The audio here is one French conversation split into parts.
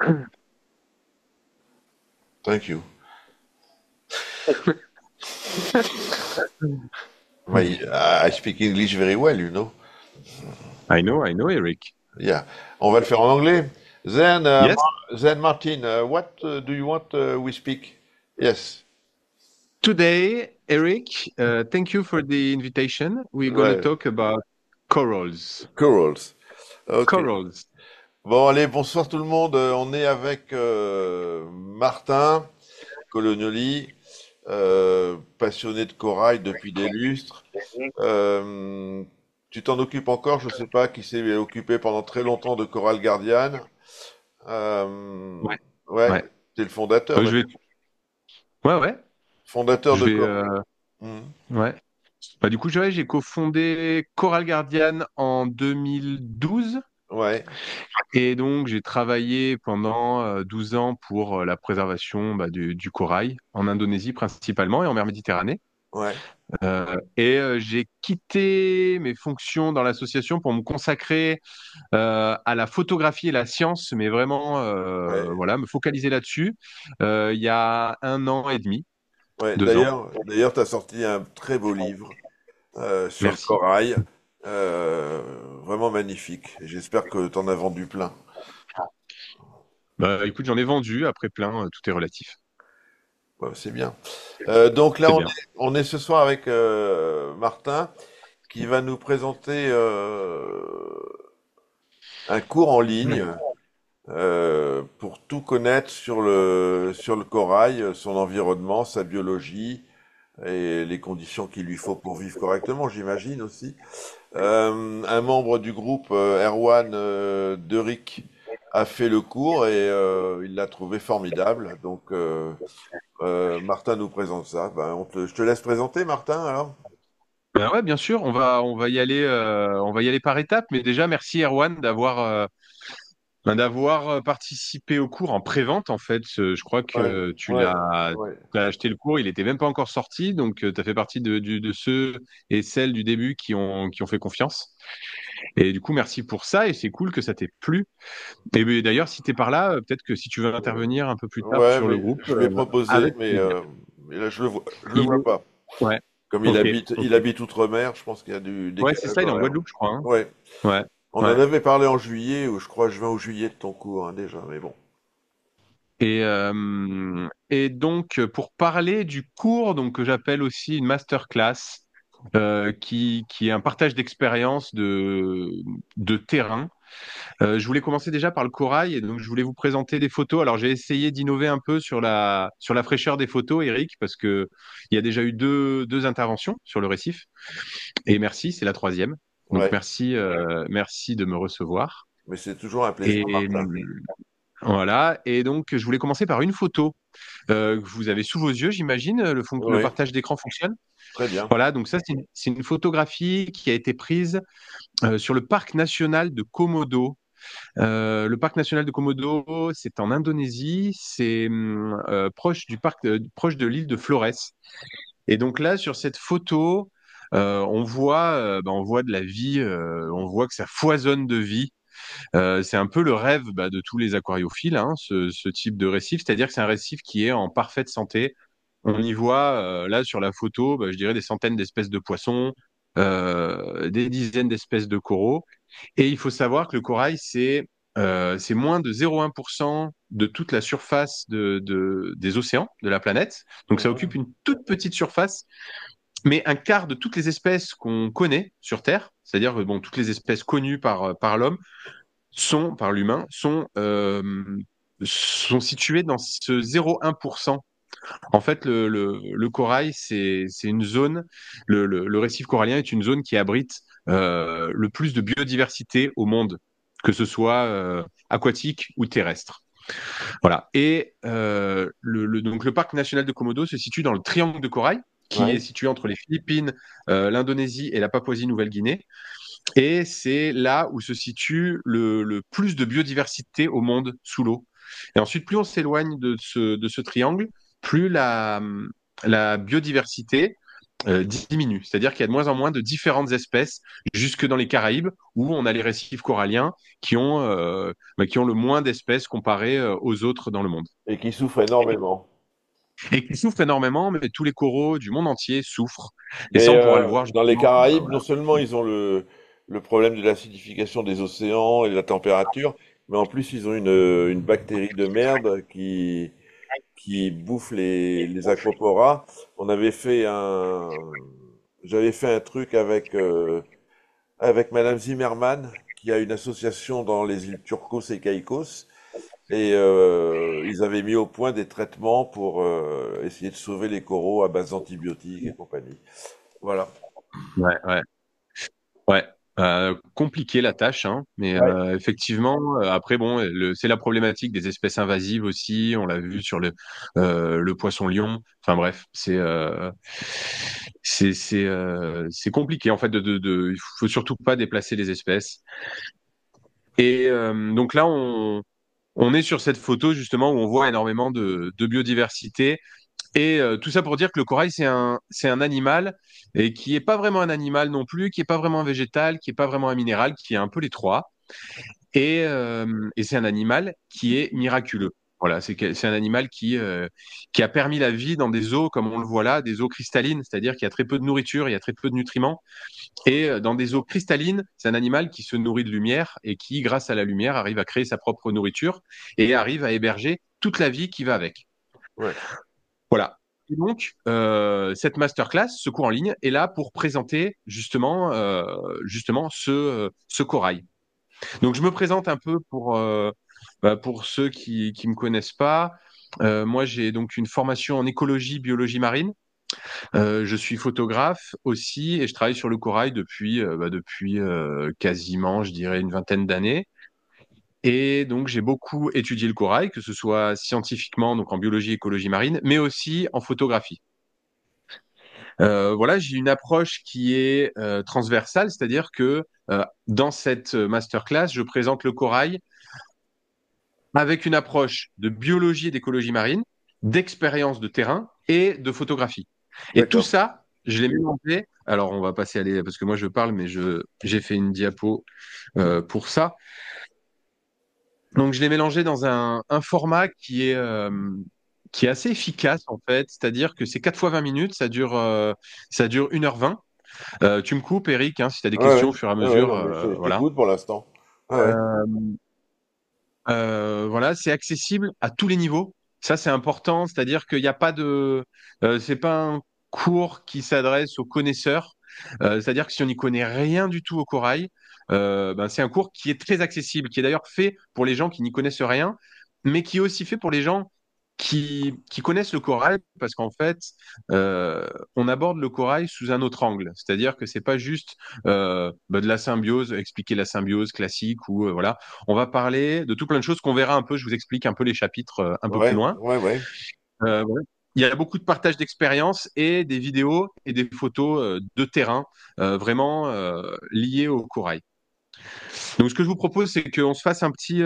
Thank you. I speak English very well, you know. I know, Eric. Yeah. On va le faire en anglais. Yes. Then Martin, what do you want we speak? Yes. Today, Eric, thank you for the invitation. We're going to Ouais. talk about corals. Corals. Ok. Corals. Bon, allez, bonsoir tout le monde. On est avec Martin Colonioli, passionné de corail depuis des lustres. Euh, Tu t'en occupes encore, je sais pas, qui s'est occupé pendant très longtemps de Coral Guardian. Ouais, Ouais, ouais. t'es le fondateur, Je vais. Ouais, ouais. fondateur Je de vais. Coral. Mhm. Ouais. Bah, du coup, j'ai cofondé Coral Guardian en 2012. Ouais, Et donc, j'ai travaillé pendant 12 ans pour la préservation du corail, en Indonésie principalement et en mer Méditerranée. ouais, J'ai quitté mes fonctions dans l'association pour me consacrer à la photographie et la science, mais vraiment, ouais, voilà, me focaliser là-dessus il y a 1 an et demi, ouais. 2 ans. D'ailleurs, t'as sorti un très beau livre sur le Merci. corail, euh, vraiment magnifique. Et j'espère que t'en as vendu plein. Bah, écoute, j'en ai vendu, après plein, tout est relatif. Ouais, c'est bien. Donc là, C'est bien. on est ce soir avec Martin qui va nous présenter un cours en ligne pour tout connaître sur le corail, son environnement, sa biologie et les conditions qu'il lui faut pour vivre correctement, j'imagine aussi. Un membre du groupe, Erwan Derick, a fait le cours et il l'a trouvé formidable. Donc, Martin nous présente ça. Ben, je te laisse présenter, Martin, alors. Ben ouais, bien sûr, on va y aller par étapes, mais déjà, merci Erwan d'avoir participé au cours en pré-vente, en fait. Je crois Ouais, que ouais, ouais. tu as acheté le cours, il était même pas encore sorti, donc tu as fait partie de ceux et celles du début qui ont fait confiance. Et du coup, merci pour ça, et c'est cool que ça t'ait plu. Et ben, d'ailleurs, si t'es par là, peut-être que si tu veux intervenir un peu plus tard Ouais, sur le mais groupe, je lui ai proposé, avec plaisir. mais là, je le Il vois est... pas. Ouais, Comme ok, ok. il habite outre-mer, je pense qu'il y a du Ouais, c'est décalage ça, il est en horaire. Guadeloupe, je crois, hein. Ouais. Ouais, On en ouais. avait parlé en juillet, ou je crois juin ou juillet de ton cours, hein, déjà, mais bon. Et donc, pour parler du cours, donc, que j'appelle aussi une masterclass, qui est un partage d'expérience de terrain. Je voulais commencer déjà par le corail, et donc je voulais vous présenter des photos. Alors, j'ai essayé d'innover un peu sur la fraîcheur des photos, Eric, parce que il y a déjà eu deux interventions sur le récif. Et merci, c'est la troisième. Donc, Ouais. merci de me recevoir. Mais c'est toujours un plaisir, Et Martin. voilà. Et donc, je voulais commencer par une photo que vous avez sous vos yeux, j'imagine. Le Oui, partage d'écran fonctionne. très bien. Voilà, donc ça, c'est une photographie qui a été prise sur le parc national de Komodo. Le parc national de Komodo, c'est en Indonésie, c'est proche du parc, proche de l'île de Flores. Et donc là, sur cette photo, on voit de la vie, on voit que ça foisonne de vie. C'est un peu le rêve de tous les aquariophiles, hein, ce type de récif, c'est-à-dire que c'est un récif qui est en parfaite santé. On y voit là sur la photo, je dirais des centaines d'espèces de poissons, des dizaines d'espèces de coraux. Et il faut savoir que le corail, c'est moins de 0,1% de toute la surface des océans de la planète. Donc ça occupe Mhm. une toute petite surface, mais un quart de toutes les espèces qu'on connaît sur Terre, c'est-à-dire bon, toutes les espèces connues par l'homme, par l'humain, sont situés dans ce 0,1%. En fait, le corail, c'est une zone, le récif corallien est une zone qui abrite le plus de biodiversité au monde, que ce soit aquatique ou terrestre. Voilà. Et donc le parc national de Komodo se situe dans le triangle de corail, qui est Ouais, situé entre les Philippines, l'Indonésie et la Papouasie-Nouvelle-Guinée. Et c'est là où se situe le plus de biodiversité au monde sous l'eau. Et ensuite, plus on s'éloigne de ce triangle, plus la biodiversité diminue. C'est-à-dire qu'il y a de moins en moins de différentes espèces jusque dans les Caraïbes où on a les récifs coralliens qui ont le moins d'espèces comparé aux autres dans le monde. Et qui souffrent énormément. Et qui souffrent énormément, mais tous les coraux du monde entier souffrent. Et ça, Mais on pourra le voir dans les justement. Caraïbes, non Voilà. seulement ils ont le problème de l'acidification des océans et de la température, mais en plus ils ont une bactérie de merde qui bouffe les acroporas. On avait fait j'avais fait un truc avec Madame Zimmermann, qui a une association dans les îles Turcos et Caïcos, et ils avaient mis au point des traitements pour essayer de sauver les coraux à base d'antibiotiques et compagnie. Voilà. Ouais, ouais, ouais. Compliqué la tâche, hein, mais Ouais. effectivement, après bon, c'est la problématique des espèces invasives aussi. On l'a vu sur le poisson-lion. Enfin bref, c'est compliqué en fait. Il faut surtout pas déplacer les espèces. Et donc là, on est sur cette photo justement où on voit énormément de biodiversité. Et tout ça pour dire que le corail, c'est un animal et qui est pas vraiment un animal non plus, qui est pas vraiment un végétal, qui est pas vraiment un minéral, qui est un peu les trois. Et c'est un animal qui est miraculeux. Voilà, c'est un animal qui a permis la vie dans des eaux, comme on le voit là, des eaux cristallines, c'est-à-dire qu'il y a très peu de nourriture, il y a très peu de nutriments. Et dans des eaux cristallines, c'est un animal qui se nourrit de lumière et qui, grâce à la lumière, arrive à créer sa propre nourriture et arrive à héberger toute la vie qui va avec. Ouais. Voilà. Et donc, cette masterclass, ce cours en ligne, est là pour présenter justement ce corail. Donc, je me présente un peu pour ceux qui me connaissent pas. Moi, j'ai donc une formation en écologie, biologie marine. Je suis photographe aussi et je travaille sur le corail depuis quasiment, je dirais, une vingtaine d'années. Et donc, j'ai beaucoup étudié le corail, que ce soit scientifiquement, donc en biologie, écologie marine, mais aussi en photographie. Voilà, j'ai une approche qui est transversale, c'est-à-dire que dans cette masterclass, je présente le corail avec une approche de biologie et d'écologie marine, d'expérience de terrain et de photographie. Et tout D'accord. ça, je l'ai mélangé. Alors, on va passer parce que moi je parle, mais j'ai fait une diapo pour ça. Donc, je l'ai mélangé dans un format qui est assez efficace en fait, c'est-à-dire que c'est 4 fois 20 minutes, ça dure 1h20. Tu me coupes, Eric, hein, si tu as des Ouais, ouais. questions au fur et à Ouais, ouais, mesure. non, mais je Voilà. t'écoute pour l'instant. Ouais, ouais. Euh, voilà, c'est accessible à tous les niveaux. Ça, c'est important, c'est-à-dire qu'il n'y a pas c'est pas un cours qui s'adresse aux connaisseurs. C'est-à-dire que si on n'y connaît rien du tout au corail, ben, c'est un cours qui est très accessible, qui est d'ailleurs fait pour les gens qui n'y connaissent rien, mais qui est aussi fait pour les gens qui connaissent le corail, parce qu'en fait, euh, on aborde le corail sous un autre angle. C'est-à-dire que c'est pas juste de la symbiose, expliquer la symbiose classique ou voilà. On va parler de tout plein de choses qu'on verra un peu. Je vous explique un peu les chapitres un peu plus Ouais, loin. ouais, ouais. Voilà. Il y a beaucoup de partage d'expériences et des vidéos et des photos de terrain vraiment liées au corail. Donc, ce que je vous propose, c'est qu'on se fasse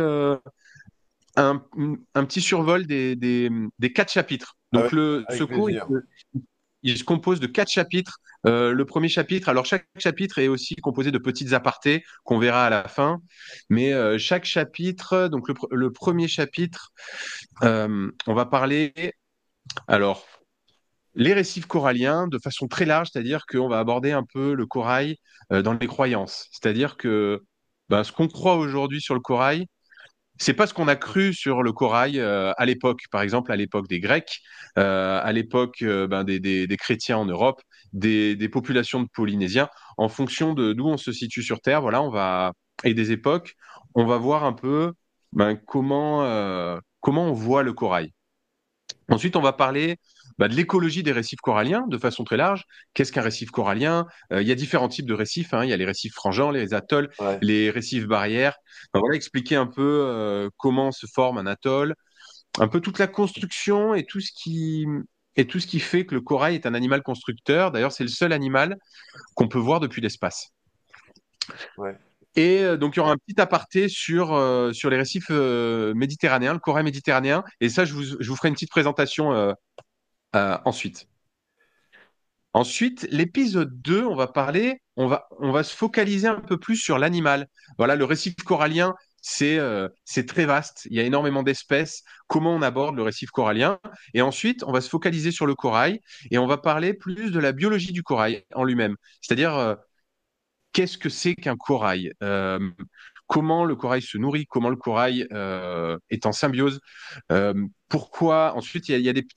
un, un petit survol des 4 chapitres. Donc, Avec, ce avec cours, plaisir. il se compose de 4 chapitres. Le premier chapitre, alors chaque chapitre est aussi composé de petites apartés qu'on verra à la fin. Mais chaque chapitre, donc le premier chapitre, on va parler, alors, les récifs coralliens de façon très large, c'est-à-dire qu'on va aborder un peu le corail dans les croyances. C'est-à-dire que ben, ce qu'on croit aujourd'hui sur le corail, c'est pas ce qu'on a cru sur le corail à l'époque. Par exemple, à l'époque des Grecs, à l'époque ben, des chrétiens en Europe, des populations de Polynésiens. En fonction de d'où on se situe sur Terre, voilà, et des époques, on va voir un peu ben, comment on voit le corail. Ensuite, on va parler bah, de l'écologie des récifs coralliens de façon très large. Qu'est-ce qu'un récif corallien? Il y a différents types de récifs, hein. Il y a les récifs frangeants, les atolls, Ouais. les récifs barrières. Enfin, voilà, expliquer un peu comment se forme un atoll, un peu toute la construction et tout ce qui fait que le corail est un animal constructeur. D'ailleurs, c'est le seul animal qu'on peut voir depuis l'espace. Ouais. Et donc, il y aura un petit aparté sur les récifs méditerranéens, le corail méditerranéen. Et ça, je vous ferai une petite présentation ensuite. Ensuite, l'épisode 2, on va se focaliser un peu plus sur l'animal. Voilà, le récif corallien, c'est très vaste. Il y a énormément d'espèces. Comment on aborde le récif corallien? Et ensuite, on va se focaliser sur le corail et on va parler plus de la biologie du corail en lui-même. C'est-à-dire, qu'est-ce que c'est qu'un corail? Comment le corail se nourrit? Comment le corail est en symbiose? Pourquoi? Ensuite,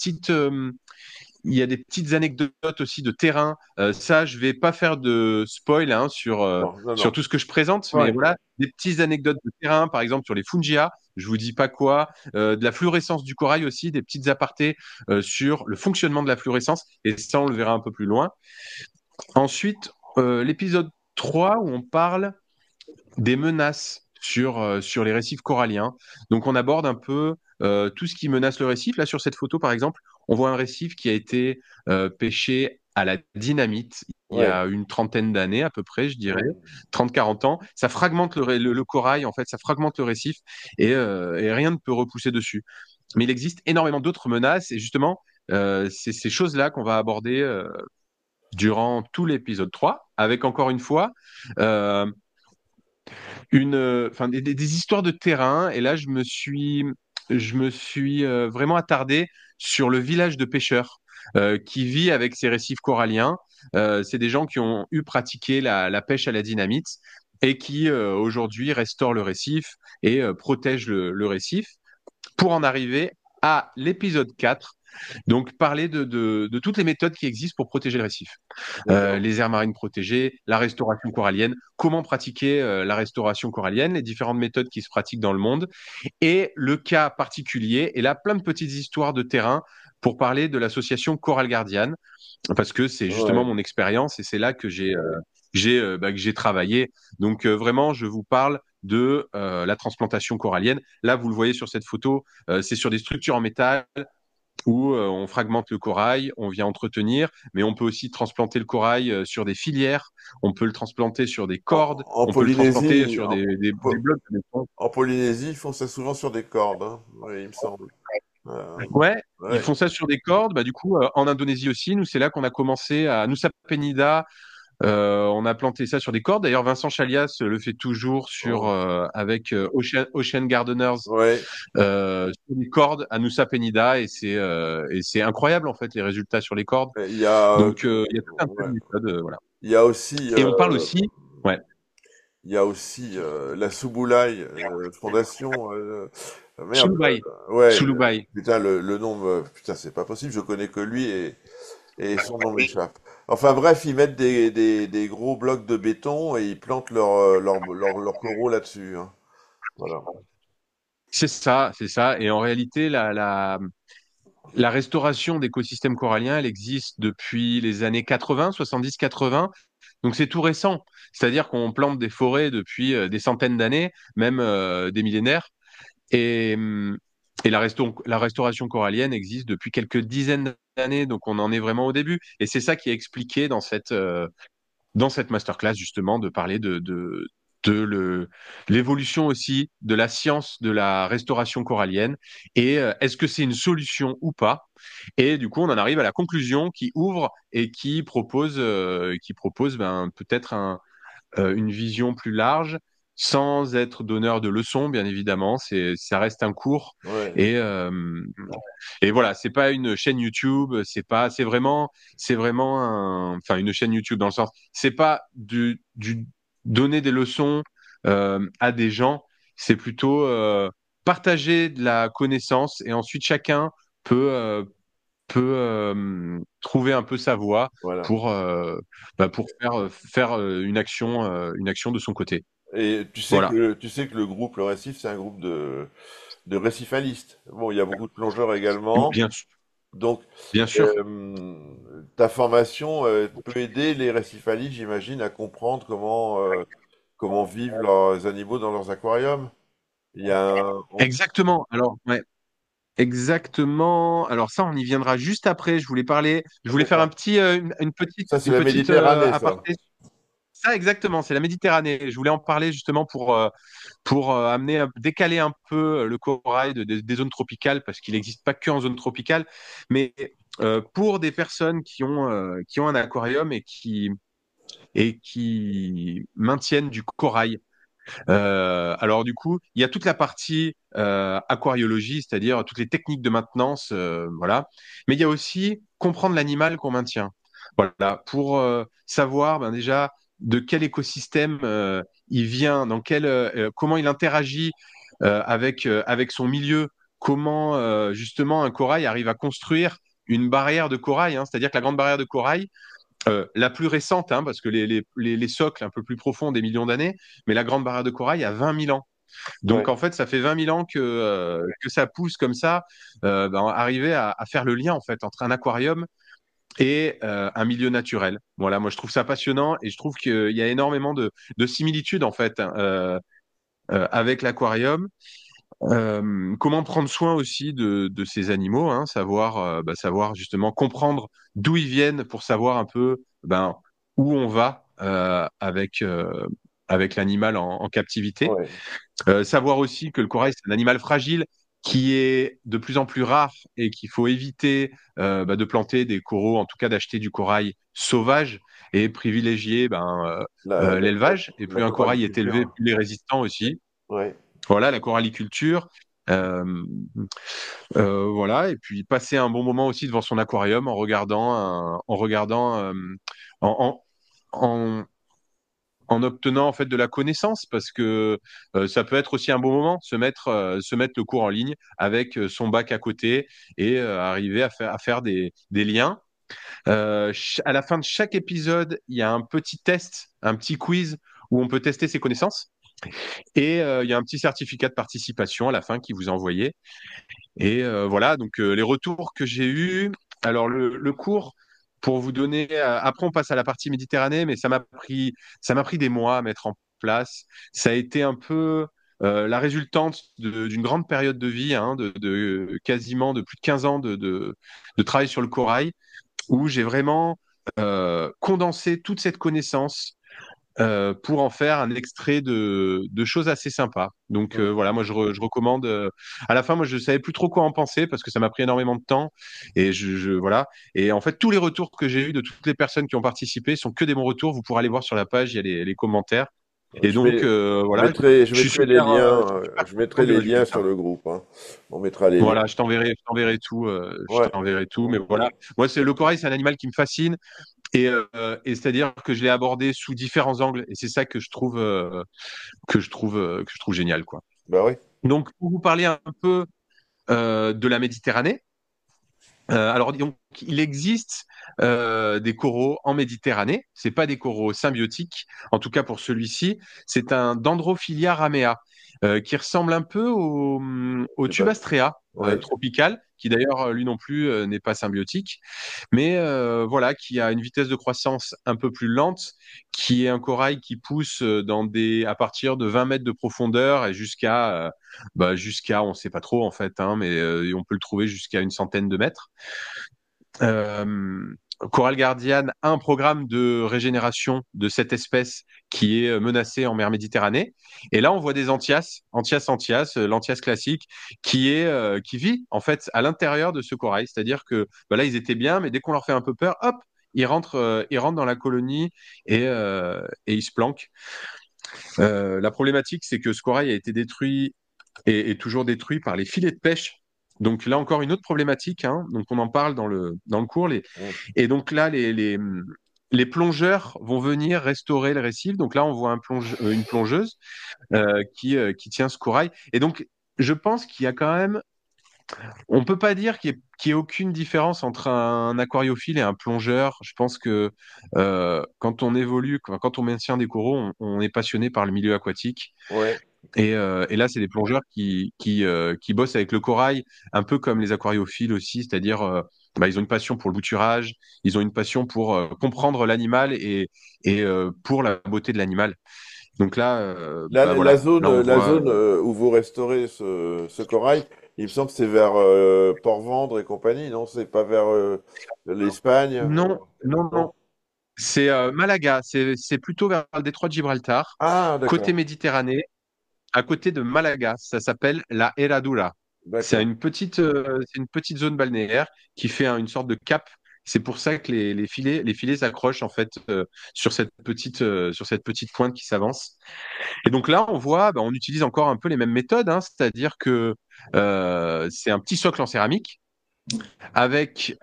il y a des petites anecdotes aussi de terrain. Ça, je vais pas faire de spoil hein, Non, non, sur non. tout ce que je présente, mais Ouais. voilà, des petites anecdotes de terrain, par exemple sur les fungia, je vous dis pas quoi, de la fluorescence du corail aussi, des petites apartés sur le fonctionnement de la fluorescence, et ça, on le verra un peu plus loin. Ensuite, l'épisode 3 où on parle des menaces sur les récifs coralliens. Donc on aborde un peu tout ce qui menace le récif. Là, sur cette photo, par exemple, on voit un récif qui a été pêché à la dynamite il y Ouais. a une trentaine d'années à peu près, je dirais, Ouais. 30-40 ans. Ça fragmente le corail, en fait, ça fragmente le récif et rien ne peut repousser dessus. Mais il existe énormément d'autres menaces et justement, c'est ces choses-là qu'on va aborder durant tout l'épisode 3, avec encore une fois euh, enfin, des histoires de terrain. Et là, je me suis vraiment attardé sur le village de pêcheurs qui vit avec ces récifs coralliens. C'est des gens qui ont eu pratiqué la pêche à la dynamite et qui aujourd'hui restaurent le récif et protègent le récif pour en arriver à l'épisode 4. Donc, parler de toutes les méthodes qui existent pour protéger le récif. D'accord. Les aires marines protégées, la restauration corallienne, comment pratiquer la restauration corallienne, les différentes méthodes qui se pratiquent dans le monde, et le cas particulier. Et là, plein de petites histoires de terrain pour parler de l'association Coral Guardian, parce que c'est justement Ouais. mon expérience et c'est là que j'ai travaillé. Donc vraiment, je vous parle de la transplantation corallienne. Là, vous le voyez sur cette photo, c'est sur des structures en métal où on fragmente le corail, on vient entretenir, mais on peut aussi transplanter le corail sur des filières, on peut le transplanter sur des cordes, En on peut le transplanter Polynésie, sur des blocs de béton. En Polynésie, ils font ça souvent sur des cordes, hein. Oui, il me semble. Ouais, ils Ouais. font ça sur des cordes. Bah, du coup, en Indonésie aussi, nous, c'est là qu'on a commencé à Nusa Penida. On a planté ça sur des cordes. D'ailleurs, Vincent Chalias le fait toujours Oh, avec Ocean Gardeners ouais. sur des cordes à Nusa Penida et c'est incroyable en fait les résultats sur les cordes. Il y a, Donc il y a tout un tas ouais. de méthodes, voilà. Il y a aussi, Et on parle aussi, ouais, il y a aussi la Souboulaï Fondation. Merde. Sulubai, Ouais. Sulubai. Putain, le nom, putain, c'est pas possible. Je connais que lui et son nom m'échappe. Enfin bref, ils mettent des gros blocs de béton et ils plantent leur coraux là-dessus, hein. Voilà. C'est ça, c'est ça. Et en réalité, la restauration d'écosystèmes coralliens, elle existe depuis les années 80, 70-80. Donc c'est tout récent. C'est-à-dire qu'on plante des forêts depuis des centaines d'années, même des millénaires. Et, et la restauration corallienne existe depuis quelques dizaines d'années. Donc on en est vraiment au début. Et c'est ça qui est expliqué dans cette masterclass, justement, de parler de l'évolution aussi de la science de la restauration corallienne et est-ce que c'est une solution ou pas? Et du coup, on en arrive à la conclusion qui ouvre et qui propose peut-être une vision plus large, sans être donneur de leçons, bien évidemment. Ça reste un cours Ouais. et et voilà, c'est pas une chaîne YouTube, c'est vraiment enfin une chaîne YouTube dans le sens, c'est pas du donner des leçons à des gens, c'est plutôt partager de la connaissance et ensuite chacun peut trouver un peu sa voie Voilà. pour faire une action de son côté. Et Voilà. tu sais que le groupe Le Récif, c'est un groupe de récifalistes. Bon, il y a beaucoup de plongeurs également. Bien, Donc, bien sûr. ta formation peut aider les récifalistes, j'imagine, à comprendre comment vivent leurs animaux dans leurs aquariums. Il y a un... Exactement. Alors, ouais. Exactement. Alors ça, on y viendra juste après. Je voulais faire un D'accord. petit, une petite, Ça, c'est une la petite Méditerranée, ça. aparté. Ça, exactement. C'est la Méditerranée. Je voulais en parler justement pour décaler un peu le corail des zones tropicales parce qu'il n'existe pas que en zone tropicale. Mais pour des personnes qui ont un aquarium et qui maintiennent du corail. Alors du coup, il y a toute la partie aquariologie, c'est-à-dire toutes les techniques de maintenance, voilà. Mais il y a aussi comprendre l'animal qu'on maintient. Voilà, pour savoir ben, déjà de quel écosystème il vient, comment il interagit avec son milieu, comment justement un corail arrive à construire une barrière de corail, hein. C'est-à-dire que la grande barrière de corail, la plus récente, hein, parce que les socles un peu plus profonds des millions d'années, mais la grande barrière de corail a 20 000 ans. Donc Ouais, en fait, ça fait 20 000 ans que ça pousse comme ça, ben, arriver à faire le lien en fait entre un aquarium et un milieu naturel. Voilà, moi je trouve ça passionnant et je trouve qu'il y a énormément de similitudes en fait, hein, avec l'aquarium. Comment prendre soin aussi de ces animaux, hein, savoir justement comprendre d'où ils viennent pour savoir un peu ben, où on va avec l'animal en captivité. ouais, Savoir aussi que le corail, c'est un animal fragile qui est de plus en plus rare et qu'il faut éviter bah, de planter des coraux, en tout cas d'acheter du corail sauvage et privilégier la, la, la, l'élevage. Et la plus un corail est élevé, coralliculture. plus il est résistant aussi. Ouais. Voilà, la coralliculture. Euh, voilà, et puis passer un bon moment aussi devant son aquarium en regardant, en, en, en obtenant en fait de la connaissance, parce que ça peut être aussi un bon moment, se mettre le cours en ligne avec son bac à côté et arriver à faire des liens. À la fin de chaque épisode, il y a un petit test, un petit quiz où on peut tester ses connaissances. Et il y a un petit certificat de participation à la fin qui vous est envoyé. Et voilà, donc les retours que j'ai eus. Alors le cours, pour vous donner, après on passe à la partie Méditerranée, mais ça m'a pris des mois à mettre en place. Ça a été un peu la résultante d'une grande période de vie, hein, de quasiment de plus de 15 ans de travail sur le corail, où j'ai vraiment condensé toute cette connaissance pour en faire un extrait de choses assez sympas. Donc Mm. voilà, moi je recommande. À la fin, moi je savais plus trop quoi en penser parce que ça m'a pris énormément de temps et voilà. Et en fait, tous les retours que j'ai eus de toutes les personnes qui ont participé sont que des bons retours. Vous pourrez aller voir sur la page, il y a les commentaires. Et Je donc mets, voilà, je je suis mettrai les liens, je suis super je content mettrai du les liens résultat. sur le groupe, hein. On mettra les liens. Voilà, je t'enverrai tout, je Ouais. t'enverrai tout. Mais voilà, moi c'est le corail, c'est un animal qui me fascine. Et c'est-à-dire que je l'ai abordé sous différents angles, et c'est ça que je trouve génial, quoi. Bah oui. Donc, pour vous parler un peu de la Méditerranée, alors donc, il existe des coraux en Méditerranée. C'est pas des coraux symbiotiques, en tout cas pour celui-ci. C'est un Dendrophilia ramea qui ressemble un peu au C'est pas. Tubastrea Ouais. tropical, qui d'ailleurs lui non plus n'est pas symbiotique, mais voilà, qui a une vitesse de croissance un peu plus lente, qui est un corail qui pousse à partir de 20 mètres de profondeur et jusqu'à, on ne sait pas trop en fait, hein, mais on peut le trouver jusqu'à une centaine de mètres. Euh, Coral Guardian a un programme de régénération de cette espèce qui est menacée en mer Méditerranée. Et là, on voit des l'anthias classique, qui vit en fait à l'intérieur de ce corail. C'est-à-dire que bah là, ils étaient bien, mais dès qu'on leur fait un peu peur, hop, ils rentrent dans la colonie et ils se planquent. La problématique, c'est que ce corail a été détruit et toujours détruit par les filets de pêche. Donc là encore une autre problématique, hein. Donc on en parle dans le cours. Mm. Et donc là, les plongeurs vont venir restaurer le récif. Donc là, on voit une plongeuse qui tient ce corail. Et donc, je pense qu'il y a quand même, on peut pas dire qu'il y ait aucune différence entre un aquariophile et un plongeur. Je pense que quand on évolue, quand on maintient des coraux, on est passionné par le milieu aquatique. Ouais. Et là, c'est des plongeurs qui bossent avec le corail, un peu comme les aquariophiles aussi, c'est-à-dire bah, ils ont une passion pour le bouturage, ils ont une passion pour comprendre l'animal et pour la beauté de l'animal. Donc là, bah voilà, là on La voit. zone où vous restaurez ce corail, il me semble que c'est vers Port-Vendre et compagnie, non? C'est pas vers l'Espagne? Non, non, non. Non? C'est Malaga, c'est plutôt vers le détroit de Gibraltar, Ah, côté d'accord. Méditerranée, à côté de Malaga. Ça s'appelle la Herradura. D'accord. C'est une petite zone balnéaire qui fait une sorte de cap. C'est pour ça que les filets s'accrochent en fait sur cette petite pointe qui s'avance. Et donc là, on voit, on utilise encore un peu les mêmes méthodes, hein, c'est-à-dire que c'est un petit socle en céramique avec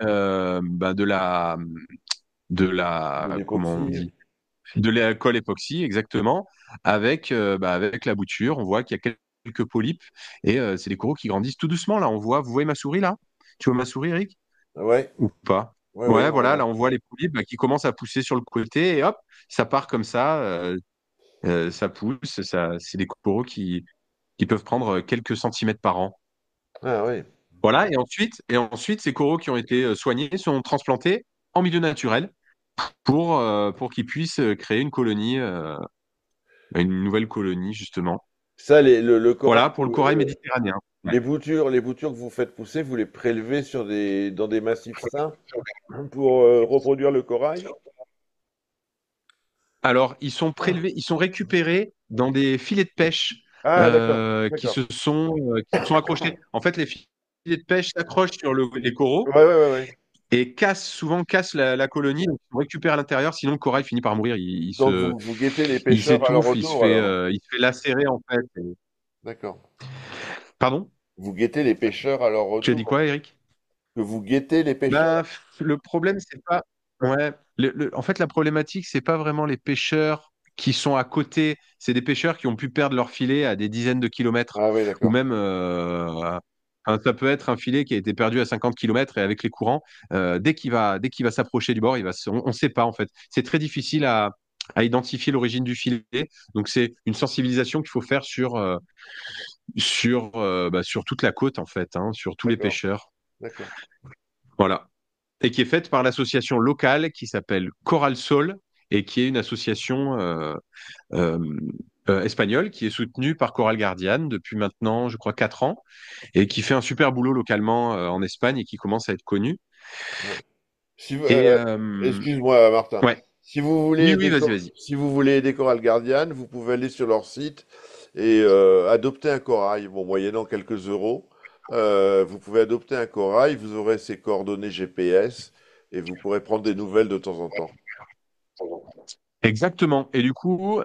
De comment on l'époxy. dit, de la colle époxy exactement, avec la bouture. On voit qu'il y a quelques polypes et c'est des coraux qui grandissent tout doucement. Là, on voit, vous voyez ma souris là? Tu vois ma souris, Eric? Ouais, Ou pas? ouais, ouais, Ouais, on voilà, là, voit. on voit les polypes qui commencent à pousser sur le côté et hop, ça part comme ça. Ça pousse, c'est des coraux qui peuvent prendre quelques centimètres par an. Ah oui. Voilà, et ensuite, ces coraux qui ont été soignés sont transplantés en milieu naturel pour qu'ils puissent créer une colonie, une nouvelle colonie, justement. Ça, le corail, Voilà, pour le corail méditerranéen. Ouais. les boutures que vous faites pousser, vous les prélevez dans des massifs sains pour reproduire le corail? Alors, ils sont prélevés, ils sont récupérés dans des filets de pêche Ah, d'accord, d'accord. qui sont accrochés. En fait, les filets de pêche s'accrochent sur les coraux Ouais, ouais, ouais, ouais. et souvent cassent la colonie. Donc, ils récupèrent à l'intérieur, sinon le corail finit par mourir. Donc vous guettez les Il pêcheurs à leur s'étouffe, retour alors? il se fait lacérer en fait. D'accord. Pardon? Vous guettez les pêcheurs à leur Tu as dit retour? quoi, Eric? Que vous guettez les pêcheurs? Bah, le problème, c'est pas. Ouais. En fait, la problématique, c'est pas vraiment les pêcheurs qui sont à côté. C'est des pêcheurs qui ont pu perdre leur filet à des dizaines de kilomètres. Ah oui, Ou d'accord. même, ça peut être un filet qui a été perdu à 50 kilomètres et avec les courants, dès qu'il va s'approcher du bord, on ne sait pas, en fait. C'est très difficile à identifier l'origine du filet. Donc, c'est une sensibilisation qu'il faut faire sur toute la côte, en fait, hein, sur tous les D'accord, pêcheurs. d'accord. Voilà. Et qui est faite par l'association locale qui s'appelle Coral Sol et qui est une association euh, espagnole qui est soutenue par Coral Guardian depuis maintenant, je crois, 4 ans et qui fait un super boulot localement en Espagne et qui commence à être connue. Ouais. Si Et excuse-moi, Martin. ouais, Si vous voulez oui, oui, aider, vas-y, vas-y. si vous voulez aider Coral Guardian, vous pouvez aller sur leur site et adopter un corail. Bon, moyennant quelques euros, vous pouvez adopter un corail. Vous aurez ses coordonnées GPS et vous pourrez prendre des nouvelles de temps en temps. Exactement. Et du coup,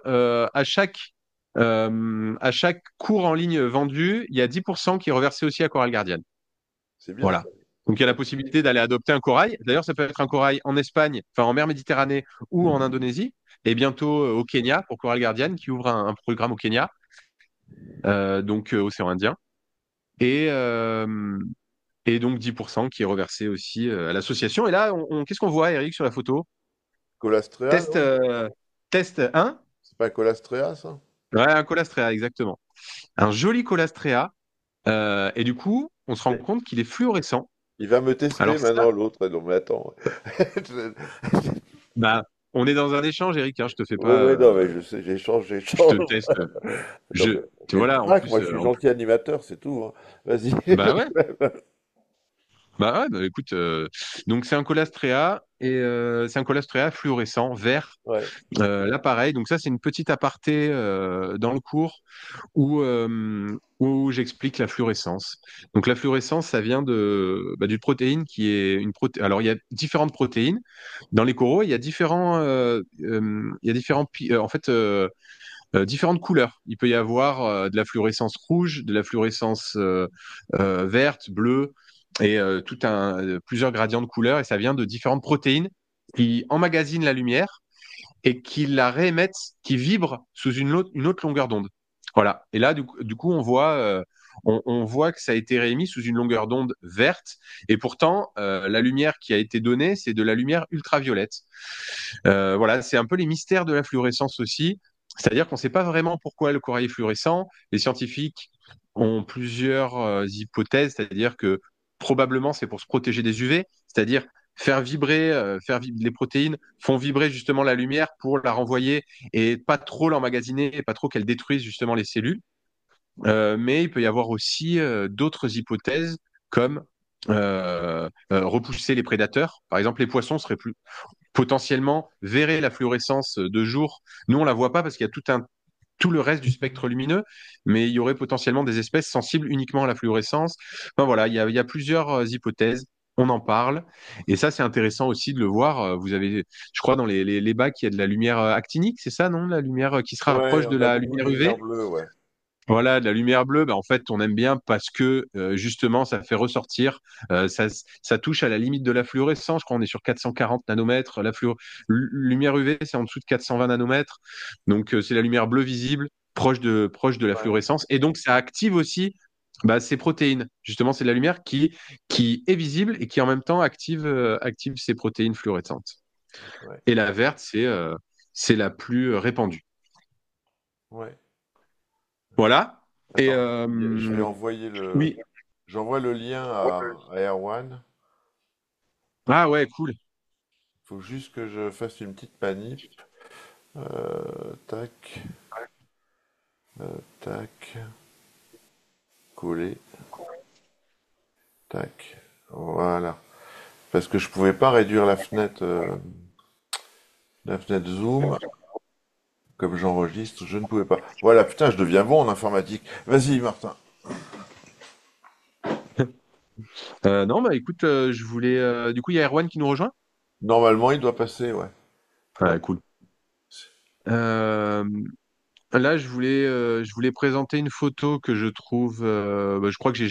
à chaque cours en ligne vendu, il y a 10% qui est reversé aussi à Coral Guardian. C'est bien Voilà. ça. Donc, il y a la possibilité d'aller adopter un corail. D'ailleurs, ça peut être un corail en Espagne, enfin en mer Méditerranée ou en Indonésie. Et bientôt au Kenya pour Coral Guardian qui ouvre un programme au Kenya, océan Indien. Et, euh, et donc 10% qui est reversé aussi à l'association. Et là, qu'est-ce qu'on voit, Eric, sur la photo? Colastrea, Test, non? euh, test 1. C'est pas un colastrea, ça? Ouais, un colastrea, exactement. Un joli colastrea. Et du coup, on se rend Mais compte qu'il est fluorescent. il va me tester Alors ça, maintenant l'autre. Non, mais attends. bah, on est dans un échange, Eric, hein, je te fais Ouais, pas, ouais, non, mais je sais, j'échange, je te j'échange. teste. Non, Je, mais voilà, braque, moi je suis en plus, gentil animateur, c'est tout, hein. Vas-y. bah ouais, bah ouais, bah écoute, donc c'est un colastrea et c'est un colastrea fluorescent vert. Ouais, Là, pareil, donc ça c'est une petite aparté dans le cours où j'explique la fluorescence. Donc la fluorescence, ça vient d'une protéine qui est une protéine. Alors il y a différentes protéines dans les coraux. Il y a différentes couleurs. Il peut y avoir de la fluorescence rouge, de la fluorescence verte, bleue, et plusieurs gradients de couleurs. Et ça vient de différentes protéines qui emmagasinent la lumière et qui la réémettent, qui vibrent sous une autre longueur d'onde. Voilà. Et là, du coup, on voit que ça a été réémis sous une longueur d'onde verte. Et pourtant, la lumière qui a été donnée, c'est de la lumière ultraviolette. Voilà, c'est un peu les mystères de la fluorescence aussi. C'est-à-dire qu'on ne sait pas vraiment pourquoi le corail est fluorescent. Les scientifiques ont plusieurs hypothèses, c'est-à-dire que probablement c'est pour se protéger des UV, c'est-à-dire les protéines font vibrer justement la lumière pour la renvoyer et pas trop l'emmagasiner et pas trop qu'elle détruise justement les cellules. Mais il peut y avoir aussi d'autres hypothèses comme repousser les prédateurs. Par exemple, les poissons seraient potentiellement verraient la fluorescence de jour. Nous, on la voit pas parce qu'il y a tout le reste du spectre lumineux, mais il y aurait potentiellement des espèces sensibles uniquement à la fluorescence. Enfin voilà, il y a plusieurs hypothèses. On en parle. Et ça, c'est intéressant aussi de le voir. Vous avez, je crois, dans les bacs, il y a de la lumière actinique, c'est ça, non? La lumière qui se Ouais, rapproche de on a la beaucoup de lumière lumière UV. bleue, ouais. Voilà, de la lumière bleue, ben, en fait, on aime bien parce que justement, ça fait ressortir, ça touche à la limite de la fluorescence. Je crois qu'on est sur 440 nanomètres. Lumière UV, c'est en dessous de 420 nanomètres. Donc, c'est la lumière bleue visible, proche de la Ouais, fluorescence. Et donc, ça active aussi bah, ces protéines. Justement, c'est la lumière qui est visible et qui en même temps active ces protéines fluorescentes. ouais, Et la verte, c'est la plus répandue. ouais. Voilà. Et Attends, je vais envoyer oui. j'envoie le lien à Erwan. Ah ouais, cool. Il faut juste que je fasse une petite manip. Tac, tac, coller, tac. Voilà. Parce que je pouvais pas réduire la fenêtre zoom comme j'enregistre, je ne pouvais pas. Voilà, putain, je deviens bon en informatique. Vas-y, Martin. Non, bah écoute, je voulais. Du coup, il y a Erwan qui nous rejoint. Normalement, il doit passer, ouais. Ouais. Ouais, cool. Euh, Là, je voulais présenter une photo que je trouve. Bah, je crois que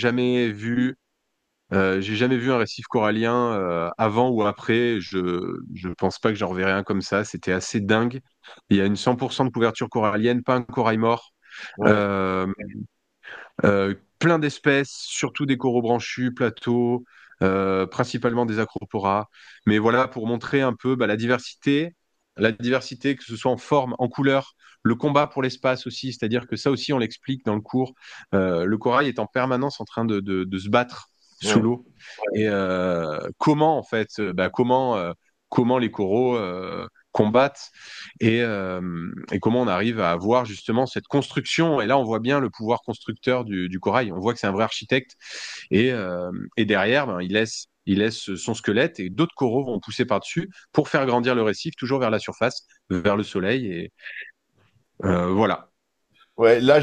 j'ai jamais vu un récif corallien avant ou après. Je pense pas que j'en reverrai un comme ça. C'était assez dingue. Il y a une 100% de couverture corallienne, pas un corail mort. Ouais. Euh, Plein d'espèces, surtout des coraux branchus, plateaux, principalement des acroporas. Mais voilà, pour montrer un peu bah, la diversité, que ce soit en forme, en couleur, le combat pour l'espace aussi, c'est-à-dire que ça aussi, on l'explique dans le cours. Le corail est en permanence en train de se battre sous Ouais. l'eau. Et comment, en fait, comment les coraux combattent et comment on arrive à avoir justement cette construction. Et là, on voit bien le pouvoir constructeur du corail. On voit que c'est un vrai architecte. Et derrière, ben, il laisse son squelette et d'autres coraux vont pousser par-dessus pour faire grandir le récif, toujours vers la surface, vers le soleil. Et voilà. Ouais, là,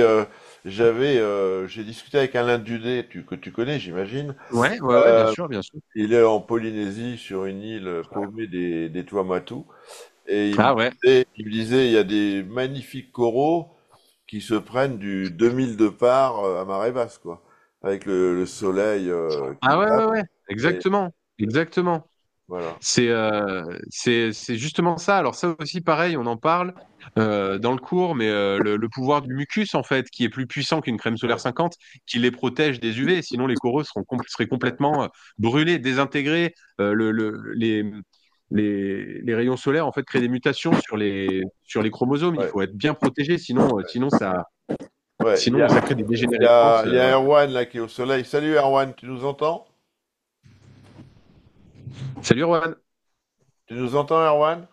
j'ai discuté avec Alain Dudet, que tu connais, j'imagine. Ouais, ouais, ouais, bien Euh, sûr, bien sûr. il est en Polynésie, sur une île paumée des Tuamotu. Et Ah ouais. il me disait, il y a des magnifiques coraux qui se prennent du 2000 de part à marée basse, quoi. Avec le soleil Ah qui ouais, tape. ouais, ouais. Et Exactement. Exactement. voilà. C'est justement ça. Alors ça aussi, pareil, on en parle dans le cours, mais le pouvoir du mucus, en fait, qui est plus puissant qu'une crème solaire Ouais, 50, qui les protège des UV. Sinon, les coraux seraient complètement brûlés, désintégrés. Les rayons solaires, en fait, créent des mutations sur les chromosomes. Il ouais, faut être bien protégé, ouais. sinon ça crée des dégénérescences. Il y a Ouais. Erwan là qui est au soleil. Salut Erwan, tu nous entends? Salut, Rohan. Tu nous entends Erwan?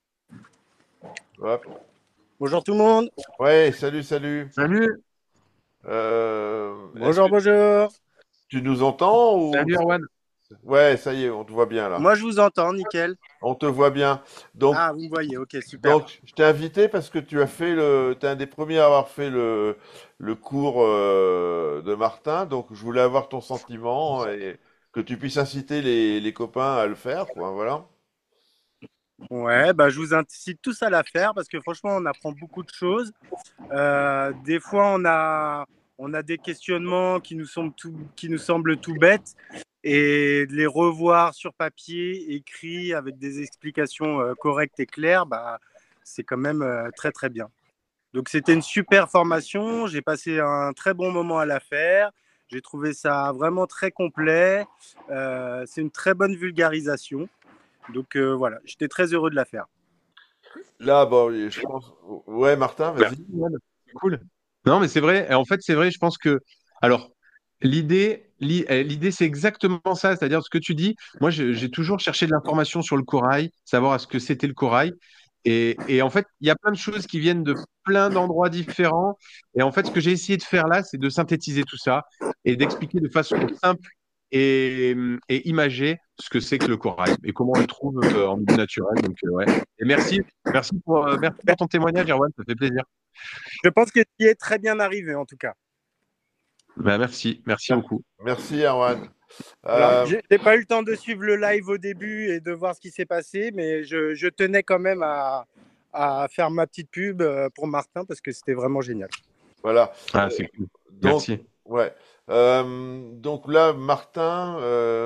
Hop. Bonjour tout le monde. Ouais, salut, salut. Salut. Est-ce que Bonjour, bonjour. tu nous entends ou... Salut, Erwan. Ouais, ça y est, on te voit bien là. Moi, je vous entends, nickel. On te voit bien. Donc, Ah, vous me voyez, ok, super. donc, je t'ai invité parce que t'es un des premiers à avoir fait le cours de Martin. Donc, je voulais avoir ton sentiment et que tu puisses inciter les copains à le faire, quoi. Voilà. Ouais, bah, je vous incite tous à la faire parce que franchement, on apprend beaucoup de choses. Des fois, on a des questionnements qui nous semblent tout bêtes et de les revoir sur papier, écrit, avec des explications correctes et claires, bah, c'est quand même très, très bien. Donc c'était une super formation, j'ai passé un très bon moment à la faire, j'ai trouvé ça vraiment très complet, c'est une très bonne vulgarisation, donc voilà, j'étais très heureux de la faire. Là, bon, je pense. Ouais, Martin, Merci, vas-y. Erwan. Cool. Non, mais c'est vrai. Et en fait, c'est vrai, je pense que. Alors, l'idée, c'est exactement ça. C'est-à-dire ce que tu dis. Moi, j'ai toujours cherché de l'information sur le corail, savoir ce que c'était le corail. Et en fait, il y a plein de choses qui viennent de plein d'endroits différents. Et en fait, ce que j'ai essayé de faire là, c'est de synthétiser tout ça et d'expliquer de façon simple et, et imagée ce que c'est que le corail et comment on le trouve en milieu naturel. Donc, ouais. Et merci pour ton témoignage, Erwan. Ça fait plaisir. Je pense que tu y es très bien arrivé, en tout cas. Bah, merci beaucoup. Merci, Erwan. Voilà. J'ai pas eu le temps de suivre le live au début et de voir ce qui s'est passé, mais je tenais quand même à faire ma petite pub pour Martin parce que c'était vraiment génial. Voilà. Ah, c'est cool. Donc, Merci. ouais. Donc là, Martin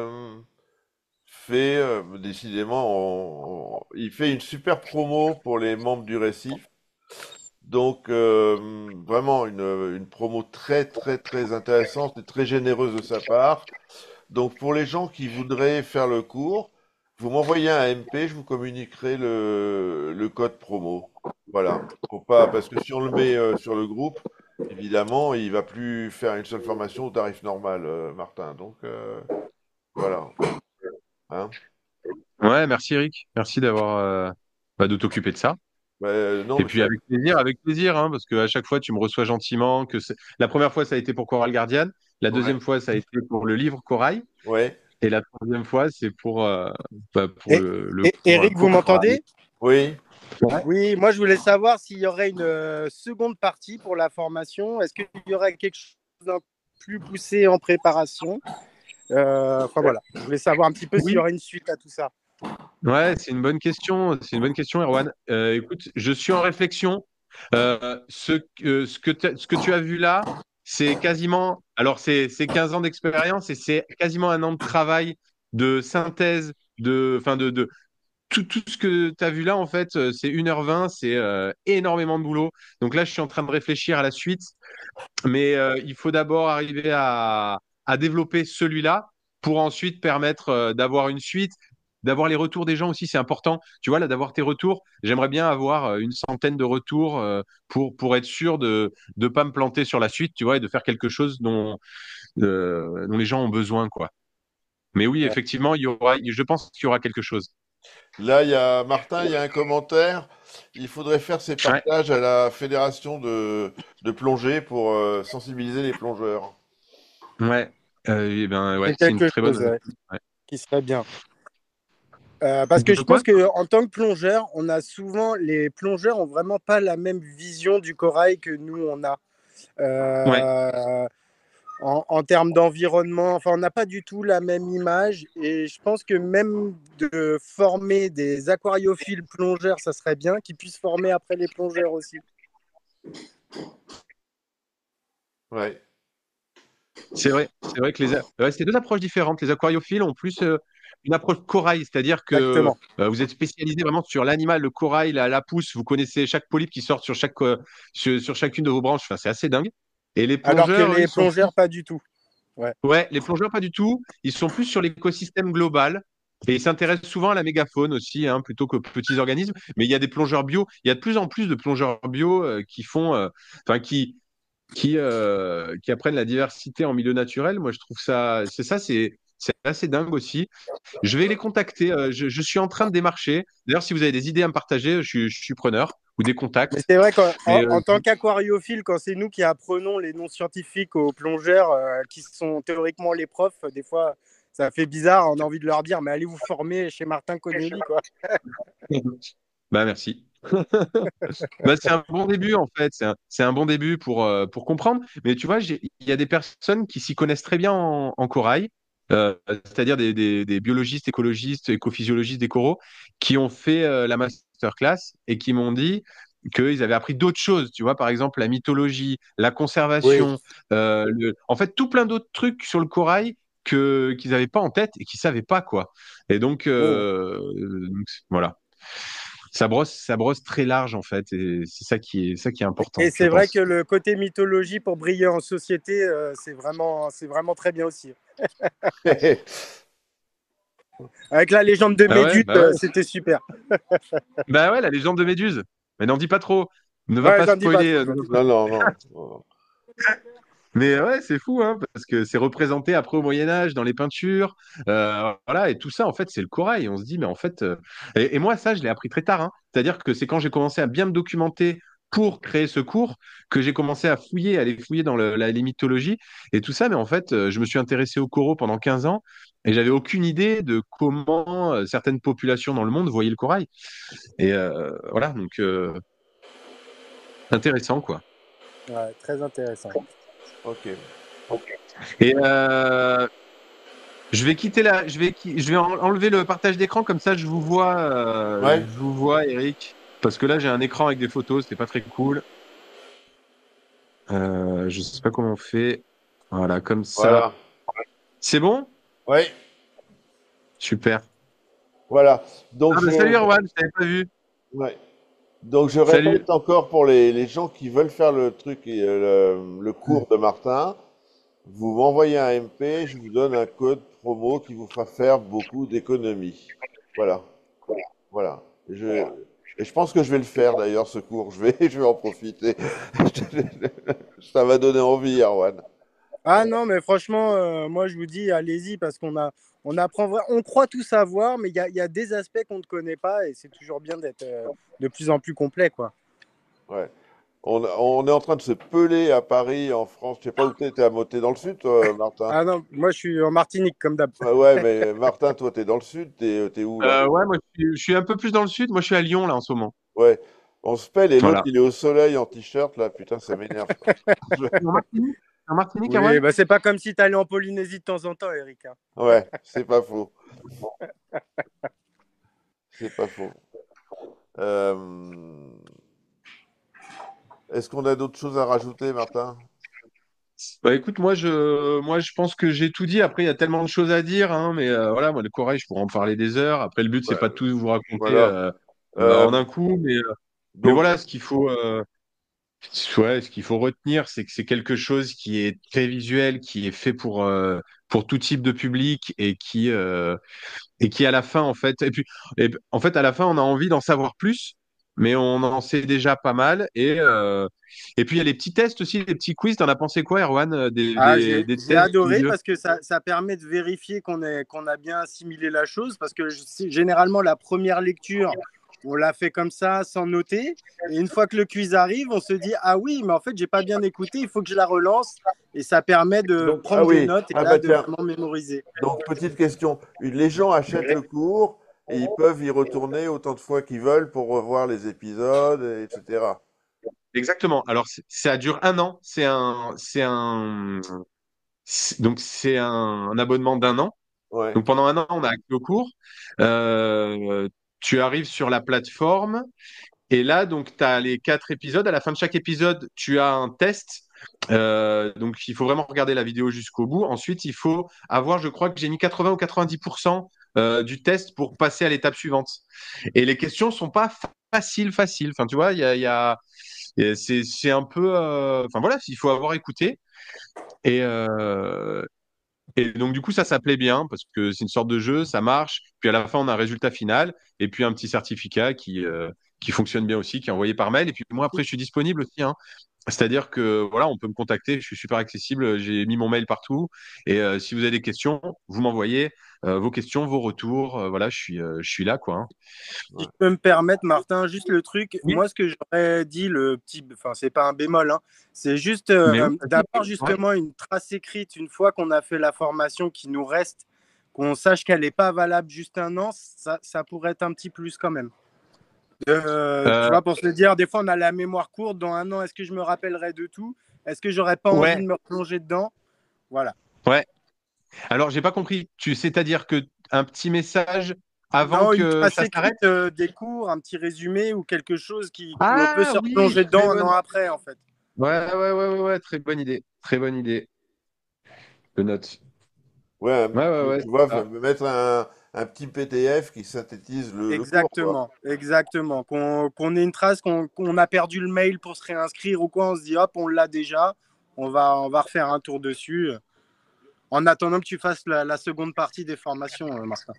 fait décidément, il fait une super promo pour les membres du récif. Donc vraiment une promo très très très intéressante et très généreuse de sa part. Donc pour les gens qui voudraient faire le cours, vous m'envoyez un MP, je vous communiquerai le code promo. Voilà. Faut pas, parce que si on le met sur le groupe, évidemment, il va plus faire une seule formation au tarif normal, Martin. Donc voilà. Hein? Ouais, merci Eric. Merci de t'occuper de ça. Non, Et mais puis avec plaisir, hein, parce qu'à chaque fois tu me reçois gentiment. La première fois ça a été pour Coral Guardian, la ouais, deuxième fois ça a été pour le livre Corail, ouais, et la troisième fois c'est pour Et, le et cours Eric, vous Corail. m'entendez? oui. Ouais. Oui, moi je voulais savoir s'il y aurait une seconde partie pour la formation. Est-ce qu'il y aurait quelque chose d'un plus poussé en préparation? Enfin voilà, je voulais savoir un petit peu s'il y Oui, aurait une suite à tout ça. ouais, c'est une bonne question. C'est une bonne question, Erwan. Écoute, je suis en réflexion. Ce que tu as vu là, c'est quasiment, alors c'est 15 ans d'expérience et c'est quasiment un an de travail, de synthèse, enfin tout ce que tu as vu là, en fait, c'est 1h20, c'est énormément de boulot. Donc là, je suis en train de réfléchir à la suite, mais il faut d'abord arriver à développer celui-là pour ensuite permettre d'avoir une suite, d'avoir les retours des gens aussi, c'est important. Tu vois, là, d'avoir tes retours, j'aimerais bien avoir une centaine de retours pour être sûr de ne pas me planter sur la suite, tu vois, et de faire quelque chose dont les gens ont besoin, quoi. Mais oui, Ouais. effectivement, je pense qu'il y aura quelque chose. Là, il y a Martin, il y a un commentaire. Il faudrait faire ces Ouais, partages à la fédération de plongée pour sensibiliser les plongeurs. ouais. Eh ben, ouais, C'est c'est une quelque très bonne. chose ouais, Ouais. qui serait bien. Parce que De je quoi? pense qu'en tant que plongeur, les plongeurs ont vraiment pas la même vision du corail que nous on a. Ouais. Euh, en termes d'environnement, enfin, on n'a pas du tout la même image. Et je pense que même de former des aquariophiles plongeurs, ça serait bien qu'ils puissent former après les plongeurs aussi. Ouais. C'est vrai que ouais, c'est deux approches différentes. Les aquariophiles ont plus une approche corail, c'est-à-dire que Exactement. vous êtes spécialisé vraiment sur l'animal, le corail, la pousse. Vous connaissez chaque polype qui sort sur chacune de vos branches. Enfin, c'est assez dingue. Et les Alors que plongeurs, eux, les ils sont plus. plongeurs, pas du tout. Ouais. Ouais, les plongeurs, pas du tout. Ils sont plus sur l'écosystème global. Et ils s'intéressent souvent à la mégafaune aussi, hein, plutôt qu'aux petits organismes. Mais il y a des plongeurs bio. Il y a de plus en plus de plongeurs bio qui font, enfin, qui apprennent la diversité en milieu naturel. Moi, je trouve c'est assez dingue aussi. Je vais les contacter. Je suis en train de démarcher. D'ailleurs, si vous avez des idées à me partager, je suis preneur ou des Mais contacts. c'est vrai qu'en Mais en tant qu'aquariophile, quand c'est nous qui apprenons les noms scientifiques aux plongeurs qui sont théoriquement les profs, des fois, ça fait bizarre. On a envie de leur dire, mais allez vous former chez Martin Connelly, quoi. bah merci. Bah, c'est un bon début en fait. C'est un bon début pour comprendre. Mais tu vois, il y a des personnes qui s'y connaissent très bien en corail, c'est-à-dire des biologistes, écologistes, écophysiologistes des coraux, qui ont fait la masterclass et qui m'ont dit qu'ils avaient appris d'autres choses. Tu vois, par exemple, la mythologie, la Oui. conservation, en fait, tout plein d'autres trucs sur le corail qu'ils n'avaient pas en tête et qu'ils savaient pas, quoi. Et Oui. donc, voilà. Ça brosse très large en fait, et c'est ça qui est important, Et je c'est vrai que pense. le côté mythologie pour briller en société, c'est vraiment très bien aussi. Avec la légende de Méduse, Bah ouais, c'était super. bah ouais, la légende de Méduse. Mais n'en dis pas trop. Ne va Ouais, pas j'en dis pas spoiler. trop, j'en dis pas Non, trop. non, non, non. Mais ouais, c'est fou, hein, parce que c'est représenté après au Moyen Âge dans les peintures, voilà, et tout ça en fait c'est le corail. On se dit mais en fait, et moi ça je l'ai appris très tard, hein. C'est-à-dire que c'est quand j'ai commencé à bien me documenter pour créer ce cours que j'ai commencé à aller fouiller dans les mythologies et tout ça. Mais en fait, je me suis intéressé aux coraux pendant 15 ans et j'avais aucune idée de comment certaines populations dans le monde voyaient le corail. Et voilà, donc Intéressant, quoi. Ouais, très intéressant. Ok. Et je vais quitter je vais enlever le partage d'écran comme ça Ouais, je vous vois Eric parce que là j'ai un écran avec des photos, c'est pas très cool. Je sais pas comment on fait. Voilà, comme ça. voilà. C'est bon? Ouais, Super. voilà. Donc Ah bah salut Erwan, je t'avais pas vu. ouais. Donc je Salut. répète encore pour les gens qui veulent faire le truc et le cours de Martin, vous m'envoyez un MP, je vous donne un code promo qui vous fera faire beaucoup d'économies. Voilà, voilà. Et je pense que je vais le faire d'ailleurs ce cours. Je vais en profiter. Ça m'a donné envie, Arwan. Ah non, mais franchement, moi je vous dis, allez-y parce on apprend, on croit tout savoir, mais il y a des aspects qu'on ne connaît pas et c'est toujours bien d'être de plus en plus complet, quoi. Ouais. On est en train de se peler à Paris, en France. Je sais pas où t'es à Motet dans le sud, toi, Martin. Ah non, moi je suis en Martinique comme d'hab. Ouais, ouais, mais Martin, toi, t'es dans le sud, t'es où là? Ouais, moi je suis un peu plus dans le sud. Moi je suis à Lyon là en ce moment. Ouais. On se pèle et l'autre, Voilà. il est au soleil en t-shirt, là. Putain, ça m'énerve. Je- En Martinique, Oui, Erwan? bah c'est pas comme si tu allais en Polynésie de temps en temps, Eric, hein. Ouais, c'est pas faux. C'est pas faux. Euh, Est-ce qu'on a d'autres choses à rajouter, Martin? Bah écoute, moi je pense que j'ai tout dit. Après, il y a tellement de choses à dire, hein, mais voilà, moi le corail, je pourrais en parler des heures. Après, le but, c'est Ouais, pas de tout vous raconter voilà. en Euh, un coup, mais donc, voilà, ce qu'il faut retenir, c'est que c'est quelque chose qui est très visuel, qui est fait pour tout type de public et qui à la fin, en fait, en fait, à la fin, on a envie d'en savoir plus, mais on en sait déjà pas mal. Et puis, il y a les petits tests aussi, les petits quiz. T'en as pensé quoi, Erwan, Ah, des j'ai tests adoré vidéo. parce que ça permet de vérifier qu'on a bien assimilé la chose parce que généralement la première lecture, on l'a fait comme ça sans noter et une fois que le quiz arrive, on se dit ah oui, mais en fait, j'ai pas bien écouté, il faut que je la relance et ça permet de ah prendre des oui, notes et ah là bah de tiens, vraiment mémoriser. donc petite question. Les gens achètent le cours et ils peuvent y retourner autant de fois qu'ils veulent pour revoir les épisodes, etc. Exactement. Alors, ça dure un an. Donc, c'est un abonnement d'un an. Ouais, Donc, pendant un an, on a accès au cours. Euh, Tu arrives sur la plateforme. Et là, donc, tu as les 4 épisodes. À la fin de chaque épisode, tu as un test. Donc, il faut vraiment regarder la vidéo jusqu'au bout. Ensuite, il faut avoir, je crois que j'ai mis 80 ou 90% du test pour passer à l'étape suivante. Et les questions sont pas faciles. Enfin, tu vois, c'est un peu. Enfin, voilà, il faut avoir écouté. Et, euh, et donc, du coup, ça plaît bien parce que c'est une sorte de jeu, ça marche. Puis à la fin, on a un résultat final et puis un petit certificat qui fonctionne bien aussi, qui est envoyé par mail. Et puis moi, après, je suis disponible aussi, hein. C'est-à-dire que voilà, on peut me contacter, je suis super accessible, j'ai mis mon mail partout. Et si vous avez des questions, vous m'envoyez vos questions, vos retours. Voilà, je suis là, quoi, hein. Si ouais. je peux me permettre, Martin, juste le truc, Oui, moi, ce que j'aurais dit, le petit, enfin, c'est pas un bémol, hein, c'est juste mais oui, vas-y. d'avoir Ouais. justement une trace écrite une fois qu'on a fait la formation qui nous reste, qu'on sache qu'elle n'est pas valable juste un an, ça pourrait être un petit plus quand même. Tu Euh, vois, pour se dire, des fois, on a la mémoire courte, dans un an, est-ce que je me rappellerai de tout? Est-ce que j'aurais pas envie ouais, de me replonger dedans? Voilà. ouais. Alors, j'ai pas compris. C'est-à-dire que un petit message avant Non, une que trace ça s'arrête? écrite des cours, un petit résumé ou quelque chose où on peut Ah se oui, replonger très dedans un bonne. an après, en fait. Ouais, très bonne idée. Très bonne idée. Je note. Ouais, Ouais, tu c'est vois, ça. me mettre un petit PDF qui synthétise le cours, quoi. Exactement, exactement. Qu'on ait une trace, qu'on a perdu le mail pour se réinscrire ou quoi, on se dit hop, on l'a déjà, on va refaire un tour dessus. En attendant que tu fasses la seconde partie des formations, Martin.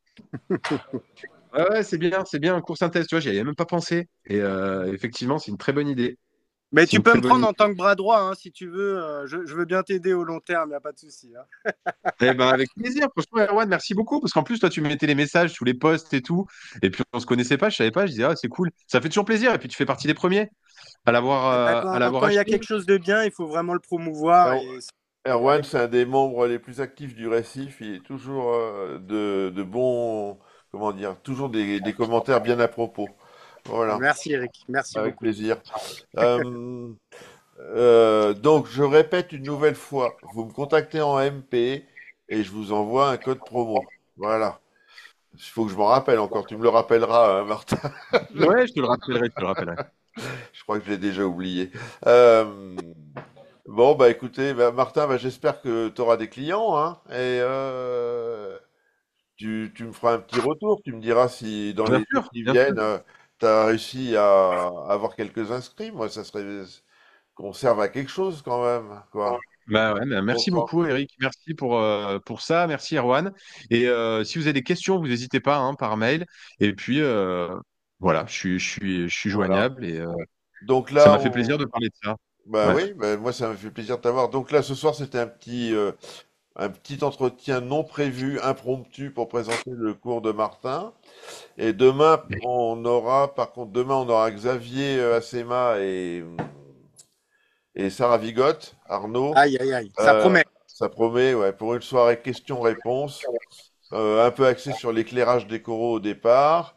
Ouais, c'est bien, un cours synthèse, tu vois, j'y avais même pas pensé. Et effectivement, c'est une très bonne idée. Mais C'est tu une peux très me bonne prendre idée. en tant que bras droit hein, si tu veux. Je veux bien t'aider au long terme, il n'y a pas de souci, hein. Eh ben, avec plaisir. Franchement, Erwan, merci beaucoup. Parce qu'en plus, toi, tu mettais les messages sous les posts et tout. Et puis, on se connaissait pas, je savais pas. Je disais, ah, c'est cool. Ça fait toujours plaisir. Et puis, tu fais partie des premiers Eh ben, à l'avoir quand il y a acheté. quelque chose de bien, il faut vraiment le promouvoir. Er- Et Erwan, avec... c'est un des membres les plus actifs du récif. Il est toujours de bons, comment dire, toujours des commentaires bien à propos. Voilà, Merci Eric, merci avec beaucoup. plaisir. Euh, donc, je répète une nouvelle fois, vous me contactez en MP et je vous envoie un code promo. Voilà. Il faut que je m'en rappelle encore. Tu me le rappelleras, hein, Martin. Ouais, je te le rappellerai, je te le rappellerai. Je crois que je l'ai déjà oublié. Euh, bon, bah écoutez, bah, Martin, bah, j'espère que tu auras des clients, hein, et tu me feras un petit retour. Tu me diras si dans Bien les jours sûr, qui bien sûr. viennent, tu as réussi à avoir quelques inscrits. Moi, ça serait qu'on serve à quelque chose quand même, quoi. Bah ouais, bah Bon merci sang. beaucoup, Eric. Merci pour ça. Merci, Erwan. Et si vous avez des questions, vous n'hésitez pas hein, par mail. Et puis, voilà, je suis Voilà. joignable et Donc ça là, m'a fait plaisir de parler de ça. bah Ouais. oui, bah, moi ça me fait plaisir de t'avoir. Donc là, ce soir, c'était un petit entretien non prévu, impromptu pour présenter le cours de Martin. Et demain, par contre, demain, on aura Xavier Assema et Sarah Vigotte, Arnaud. Aïe, aïe, aïe, ça Euh, promet. Ça promet, ouais, pour une soirée questions-réponses, un peu axée sur l'éclairage des coraux au départ.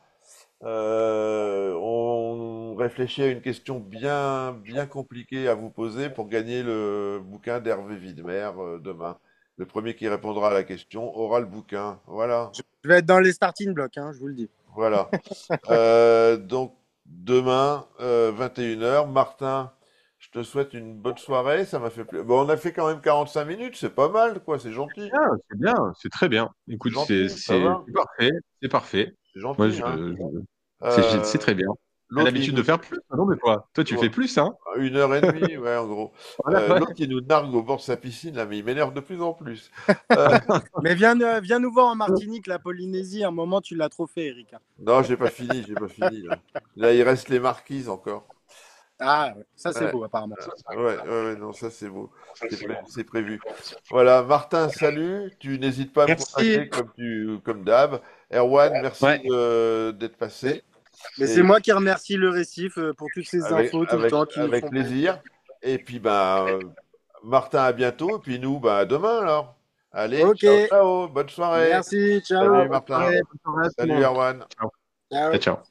On réfléchit à une question bien compliquée à vous poser pour gagner le bouquin d'Hervé Widmer demain. Le premier qui répondra à la question aura le bouquin. Voilà, Je vais être dans les starting blocks, hein, je vous le dis. voilà. Donc demain, 21 h. Martin, je te souhaite une bonne soirée. Ça m'a fait plaisir. Bon, on a fait quand même 45 minutes, c'est pas mal, quoi. C'est bien, c'est très bien. C'est Écoute, c'est gentil, ça c'est va. c'est parfait, c'est parfait. C'est Moi, gentil, hein. c'est Euh, très bien. T'as L'autre, il l'habitude de nous, faire plus, non, mais toi, tu fais plus, hein? 1 h 30, ouais, en gros. Voilà, ouais. L'autre, il nous nargue au bord de sa piscine, là, mais il m'énerve de plus en plus. Euh, Mais viens nous voir en Martinique, la Polynésie. À un moment, tu l'as trop fait, Eric. non, j'ai pas fini, là. Là, il reste les marquises encore. Ah, ouais, ça c'est Ouais, beau, apparemment. ouais, non, ça c'est beau. C'est prévu. Voilà, Martin, salut. Tu n'hésites pas à me Merci. contacter comme d'hab. Erwan, merci Ouais. d'être passé. Mais c'est Et moi qui remercie le récif pour toutes ces avec, infos tout le avec, temps qui nous avec font plaisir. plaisir. Et puis, Martin, à bientôt. Et puis nous, à demain alors. Allez, Ok, ciao, ciao. Bonne soirée. merci, Salut ciao. Bonne Martin. soirée, bonne soirée à tout le Salut monde. Erwan. Ciao. Ciao, Ciao. ciao.